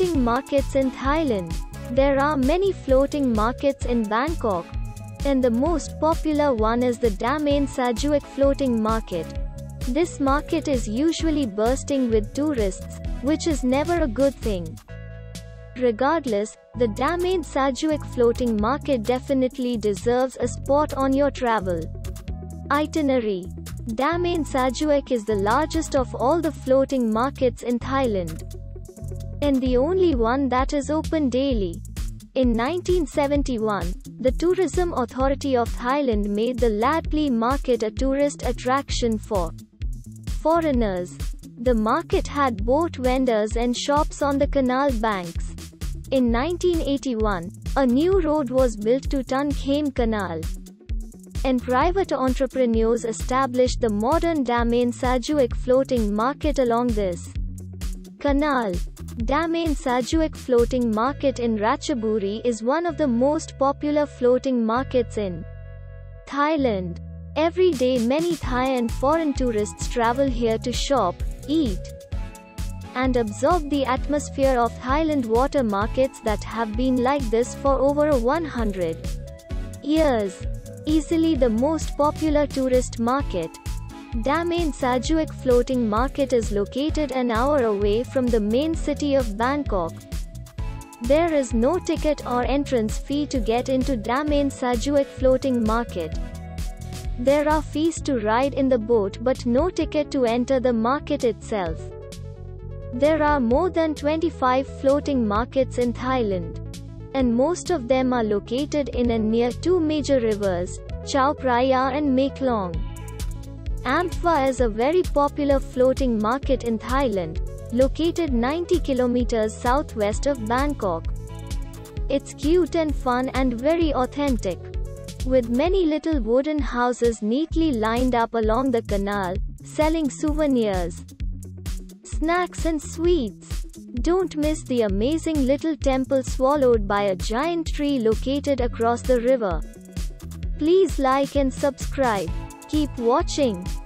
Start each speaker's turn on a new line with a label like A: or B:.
A: Floating markets in Thailand. There are many floating markets in Bangkok, and the most popular one is the Damain Sajuak floating market. This market is usually bursting with tourists, which is never a good thing. Regardless, the Damain Sajuak floating market definitely deserves a spot on your travel itinerary. Damain Sajuak is the largest of all the floating markets in Thailand, and the only one that is open daily. In 1971, the Tourism Authority of Thailand made the Lat Pli market a tourist attraction for foreigners. The market had boat vendors and shops on the canal banks. In 1981, a new road was built to Tun Khame Canal, and private entrepreneurs established the modern Damain Sajuak floating market along this canal. Damain Sajuak floating market in Ratchaburi is one of the most popular floating markets in Thailand. Every day many Thai and foreign tourists travel here to shop, eat, and absorb the atmosphere of Thailand water markets that have been like this for over 100 years. Easily the most popular tourist market, Damain Sajuak floating market is located an hour away from the main city of Bangkok. There is no ticket or entrance fee to get into Damain Sajuak floating market. There are fees to ride in the boat but no ticket to enter the market itself. There are more than 25 floating markets in Thailand, and most of them are located in and near two major rivers, Chao Phraya and Mekong. Amphoe is a very popular floating market in Thailand, located 90 kilometers southwest of Bangkok. It's cute and fun and very authentic, with many little wooden houses neatly lined up along the canal, selling souvenirs, snacks and sweets. Don't miss the amazing little temple swallowed by a giant tree located across the river. Please like and subscribe. Keep watching.